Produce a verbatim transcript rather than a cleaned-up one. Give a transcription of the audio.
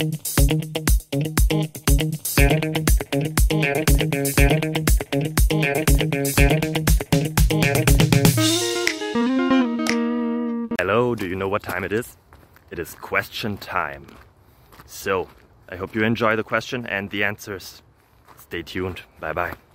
Hello, do you know what time it is? It is question time. So, I hope you enjoy the question and the answers. Stay tuned. Bye bye.